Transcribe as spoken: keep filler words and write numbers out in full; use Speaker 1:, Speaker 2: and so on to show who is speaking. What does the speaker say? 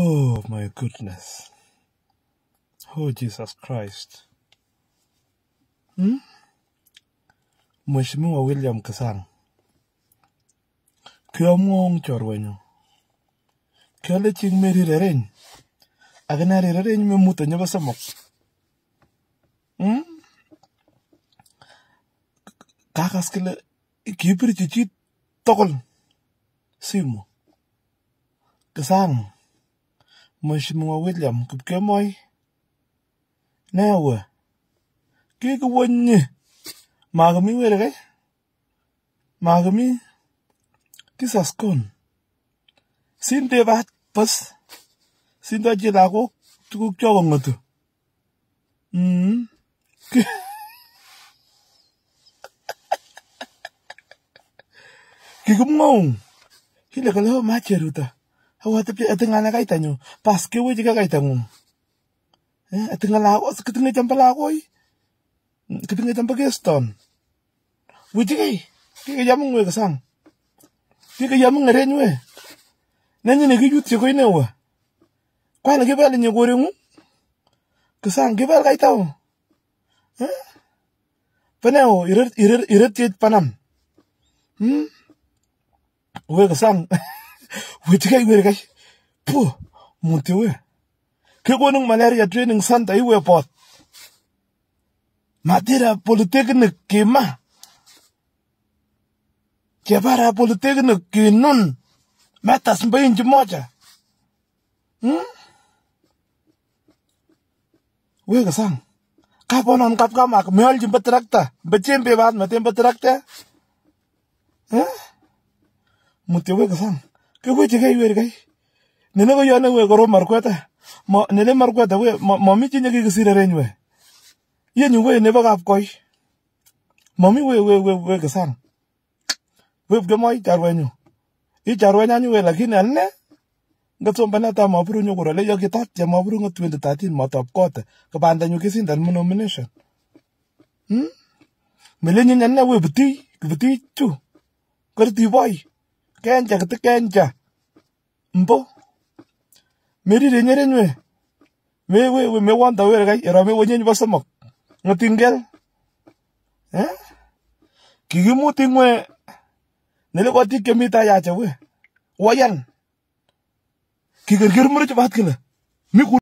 Speaker 1: Oh my goodness. Oh Jesus Christ. Hmm? Mheshimiwa William Kisang. Kiamwong chorwenyu. Kiale ching meri rereny. Aganari rereny me muto nyaba samok. Hmm? Kakas kile kipir chichi tokol. Simu. Kisang. Mheshimiwa William Kipkemoi. Newe. Kiki wonye. Magami wele Magami. Kisaskon. Sinte bat pas. Sinte jilako. Tukuk chokong ngatu. Hmm. Kikumngong. Hila kalau maceruta. Hawa tapi atengana kaitanyo. Pas kewe jika kaitango. Eh, atengana ako. Ketingga jampala ako eh. Ketingga jampa geston. Wechigei. Kika jamong we Kisang. Kika jamong ngaren we. Nanyi negi yut siko ine we. Kwa na kibali nye gore ngu. Kisang kibali kaitao. Eh? Panao irit irit irit yet panam. Hmm? We Kisang. Wechigei we kai. Puh. Mutyo we. Kiko nung malaria training santa iwe pot. Matera politeknik kema. Jabara politeknik kinun. Matas mbayin jumoja. Hmm? We Kisang. Kaponon kap kamak. Meol jimpa trakta. Bachempe baat matempa trakta. Eh? Mutyo we Kisang. Kiko chigei we kai. Nene ko yone we koro markweta. Mo nene markweta we. Mami chinya kikisire renj we. Yenyu we nebo kap koi. Mami we we we we Kisang. We Kipkemoi charwenyu. I charwenyanyu we lakini alne. Ngatsomba nata maburu nyukura le yoki tat ya maburu nga twenty thirteen matop kote. Kapanda nyu kisindan mo nomination. Hmm? Melenye nyanne we buti. Buti chu. Karti boy. Kenja kati kenja. Mpo. Meri renyere nywe. Me we we me wanda we kai. Era me wanyenyi basamak. Ngatingel. Eh? Kikimuti ngwe. Nile kwa tike mita yacha we. Wayan. Kikirkir muricho baat kila. Miku